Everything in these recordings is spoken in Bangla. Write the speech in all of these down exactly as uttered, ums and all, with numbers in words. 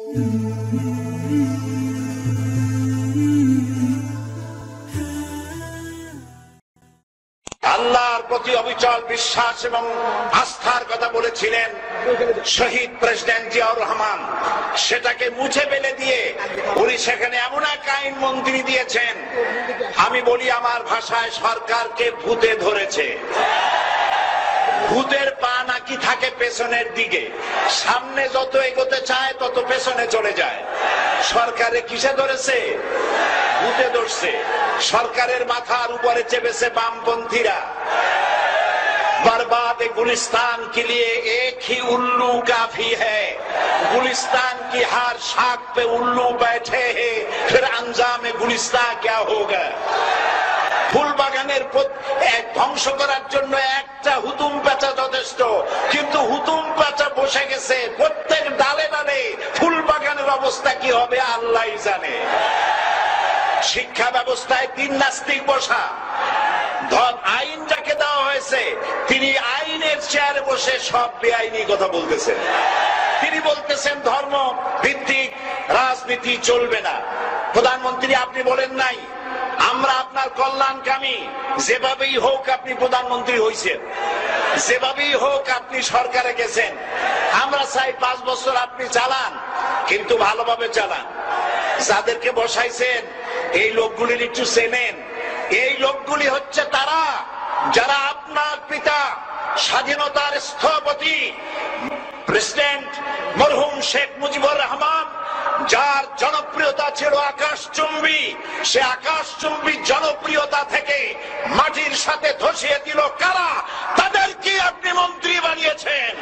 আল্লাহর প্রতি অবিচল বিশ্বাস এবং আস্থার কথা বলেছিলেন শহীদ প্রেসিডেন্ট জিয়াউর রহমান, সেটাকে মুছে ফেলে দিয়ে উনি সেখানে এমন এক আইন মন্ত্রী দিয়েছেন, আমি বলি আমার ভাষায় সরকারকে ভূতে ধরেছে। ভূতের পা নাকি থাকে পেছনের দিকে, সামনে যত এগোতে চায় তত পেছনে চলে যায়। সরকারে কিসে ধরেছে? ভূতে ধরছে। সরকারের মাথার উপরে চেপেছে বামপন্থীরা। बर्बाद गुलिस्तान के लिए एक ही उल्लू काफी है, गुलिस्तान की हर शाख पे उल्लू बैठे हैं, फिर अंजाम गुलिस्तान क्या होगा। ফুল বাগানের ধ্বংস করার জন্য একটা হুতুম পেঁচা যথেষ্ট, কিন্তু হুতুম পেঁচা বসে গেছে প্রত্যেক ডালে ডালে। ফুল বাগানের অবস্থা কি হবে আল্লাহই জানে। শিক্ষা ব্যবস্থায় তিন নাস্তিক বসা, আইন যাকে দেওয়া হয়েছে তিনি আইনের চেয়ারে বসে সব বেআইনি কথা বলতেছেন। তিনি বলতেছেন ধর্ম ভিত্তিক রাজনীতি চলবে না। প্রধানমন্ত্রী আপনি বলেন নাই আমরা আপনার কল্যাণকামী, যেভাবেই হোক আপনি প্রধানমন্ত্রী হয়েছেন, যেভাবেই হোক আপনি সরকারে গেছেন, আমরা চাই পাঁচ বছর আপনি চালান, কিন্তু ভালোভাবে চালান। যাদেরকে বসাইছেন এই লোকগুলির একটু চেনেন। এই লোকগুলি হচ্ছে তারা যারা আপনার পিতা স্বাধীনতার স্থপতি প্রেসিডেন্ট মরহুম শেখ মুজিবুর রহমান, যার জনপ্রিয়তা ছিল আকাশচুম্বী, সে আকাশচুম্বী জনপ্রিয়তা থেকে মাটির সাথে ধসিয়ে দিল কারা? তাদেরকে আপনি মন্ত্রী বানিয়েছেন।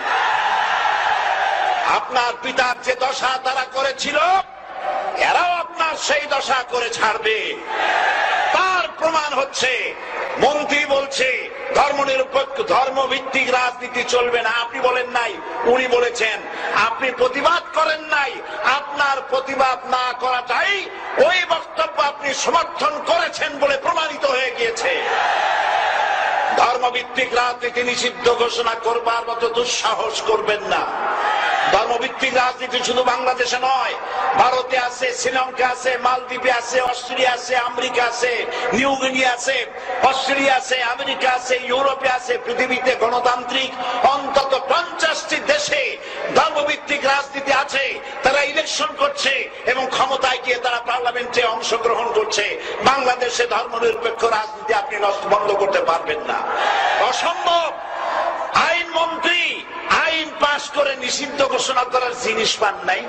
আপনার পিতার যে দশা তারা করেছিল, এরাও আপনার সেই দশা করে ছাড়বে। তার প্রমাণ হচ্ছে মন্ত্রী বলছে ধর্মনিরপেক্ষ ধর্মভিত্তিক রাজনীতি চলবে না। আপনি বলেন নাই, উনি বলেছেন। আপনি প্রতিবাদ করেন নাই, আপনার প্রতিবাদ না করাটাই ওই বক্তব্য আপনি সমর্থন করেছেন বলে প্রমাণিত হয়ে গিয়েছে। ধর্মভিত্তিক রাজনীতি নিষিদ্ধ ঘোষণা করবার মতো দুঃসাহস করবেন না। ধর্মভিত্তিক রাজনীতি শুধু বাংলাদেশে নয়, ভারতে আছে, শ্রীলঙ্কা আছে, মালদ্বীপে আছে, অস্ট্রেলিয়া আছে, আমেরিকা আছে, নিউ গিনি আছে, অস্ট্রেলিয়া আছে, আমেরিকা আছে, ইউরোপে আছে। পৃথিবীতে গণতান্ত্রিক অন্তত পঞ্চাশটি দেশে ধর্মভিত্তিক রাজনীতি আছে। তারা ইলেকশন করছে এবং ক্ষমতায় গিয়ে তারা পার্লামেন্টে অংশগ্রহণ করছে। বাংলাদেশে ধর্মনিরপেক্ষ রাজনীতি আপনি বন্ধ করতে পারবেন না, অসম্ভব। আইন মন্ত্রী আইন পাশ করে নিষিদ্ধ ঘোষণা করার জিনিস পান নাই।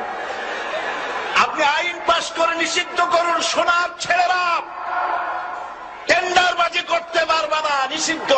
আপনি আইন পাশ করে নিষিদ্ধ করুন, সোনার ছেলেরা টেন্ডারবাজি করতে পারবে না, নিষিদ্ধ।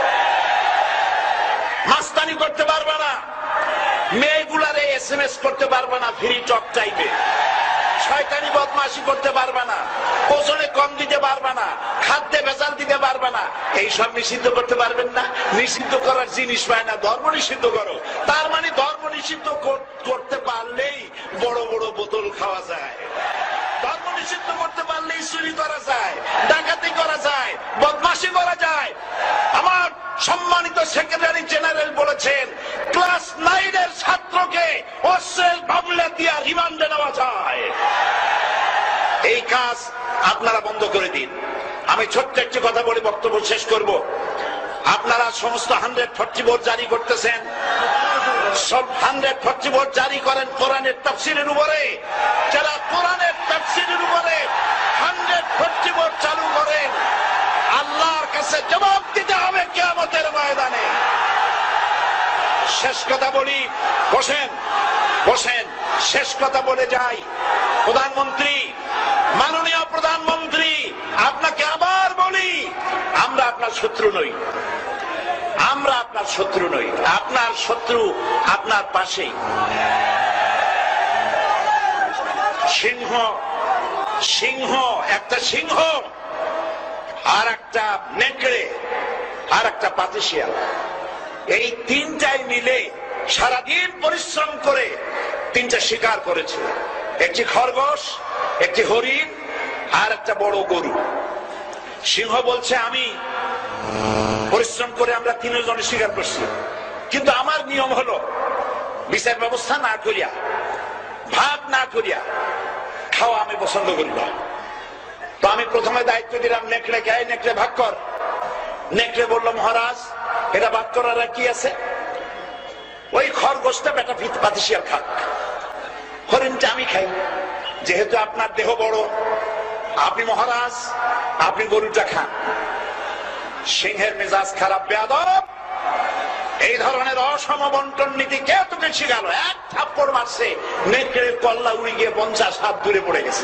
মাস্তানি করতে পারবে না, মেয়েগুলারে এস এম এস করতে পারবে না ফ্রি টক চাইবে, শয়তানি বদমাশি করতে পারবে না, ওজনে কম দিতে পারবে না, খাদ্যে ভেজাল দিতে পারবে না। এইসব নিষিদ্ধ করতে পারবেন না। নিষিদ্ধ করার জিনিস পায় না, ধর্ম নিষিদ্ধ করো। তার মানে ধর্ম নিষিদ্ধ করতে পারলেই বড় বড় বোতল খাওয়া যায়। ধর্ম নিষিদ্ধ করতে পারলেই চুরি করা যায়, ডাকাতি করা যায়, বদমাশি করা যায়। আমার সম্মানিত সেক্রেটারি জেনারেল বলেছেন ক্লাস নাইনের ছাত্রকে অশ্লীল মামলা দিয়ে রিমান্ডে নেওয়া যায়। এই কাজ আপনারা বন্ধ করে দিন। আমি ছোট্ট একটি কথা বলে বক্তব্য শেষ করব। আপনারা সমস্ত হান্ড্রেড ফর্টি বোর্ড জারি করতেছেন, সব হান্ড্রেড ফর্টি বোর্ড জারি করেন কোরআনের তাফসিরের উপরে। যারা কোরআনের তাফসিরের উপরে হান্ড্রেড ফর্টি বোর্ড চালু করেন, আল্লাহর কাছে জবাব দিতে হবে কিয়ামতের ময়দানে। শেষ কথা বলি, বসেন বসেন শেষ কথা বলে যাই। প্রধানমন্ত্রী, মাননীয় প্রধানমন্ত্রী, আপনাকে আবার বলি, আমরা আপনার শত্রু নই, আমরা আপনার শত্রু নই। আপনার শত্রু আপনার পাশেই। সিংহ সিংহ একটা সিংহ আর একটা নেকড়ে আর একটা পাতিশিয়াল, এই তিনটাই মিলে সারাদিন পরিশ্রম করে তিনটা শিকার করেছে। একটি খরগোশ, একটি হরিণ আর একটা বড় গরু। সিংহ বলছে আমি পরিশ্রম করে আমরা তিনজনে শিকার করছি, কিন্তু আমার নিয়ম হলো বিচার ব্যবস্থা না করিয়া ভাগ না করিয়া খাওয়া আমি পছন্দ করি না। তো আমি প্রথমে দায়িত্ব দিলাম নেকড়ে কে, নেকড়ে ভাগ কর। নেকড়ে বললো মহারাজ এটা ভাগ করার কি আছে, ওই খরগোশটা বেটা পাতি শিয়াল খাক, হরিণটা আমি খাই, যেহেতু আপনার দেহ বড় আপনি মহারাজ আপনি গরুটা খান। সিংহের মেজাজ খারাপ, বেয়াদব, এই ধরনের অসম বন্টন নীতি কে তোকে শিখাল? এক থাপ্পড় মারছে, নেকড়ের কল্লা উড়ে গিয়ে পঞ্চাশ হাত দূরে পড়ে গেছে।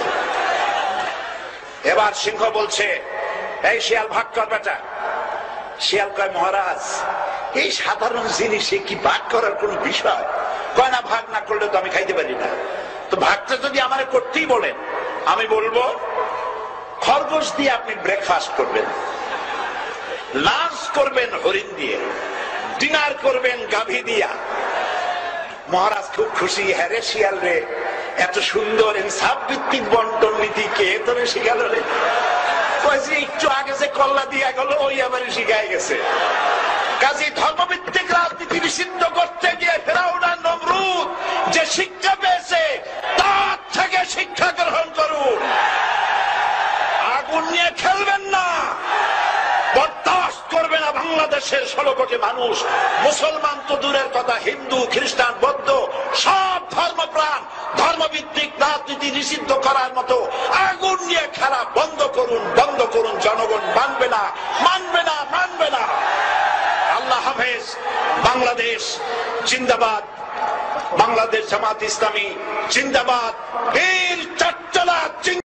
এবার সিংহ বলছে এই শিয়াল ভাগ কর বেটা। শিয়াল কয় মহারাজ এই সাধারণ জিনিসে কি ভাগ করার কোন বিষয়? কয় না ভাগ না করলে তো আমি খাইতে পারি না। তো ভাগটা যদি আমার করতেই বলেন আমি বলবো খরগোশ দিয়ে আপনি ব্রেকফাস্ট করবেন, লাঞ্চ করবেন হরিণ দিয়ে, ডিনার করবেন গাভী দিয়া। মহারাজ খুব খুশি, হ্যাঁ রে শিয়াল রে, এত সুন্দর ইনসাফ ভিত্তিক বন্টন নীতি কে তোরে শিখাল রে? একটু আগে যে কল্লা দিয়া গেল ওই আবার শিখাই গেছে। কাজী ধর্মভিত্তিক রাজনীতি নিষিদ্ধ করতে গিয়ে ফেরাউন আর নমরুদ যে শিক্ষা পেয়েছে তার থেকে শিক্ষা গ্রহণ করুন। আগুন নিয়ে খেলবেন না, বরদাস্ত করবে না বাংলাদেশের ষোলো কোটি মানুষ। মুসলমান তো দূরের কথা, হিন্দু খ্রিস্টান বৌদ্ধ সব ধর্মপ্রাণ ধর্মভিত্তিক রাজনীতি নিষিদ্ধ করার মতো আগুন নিয়ে খেলা বন্ধ করুন, বন্ধ করুন। জনগণ মানবে না, মানবে না, মানবে না। আল্লাহ হাফেজ। বাংলাদেশ জিন্দাবাদ, বাংলাদেশ জামাত ইসলামী জিন্দাবাদ, বীর চাট্টলা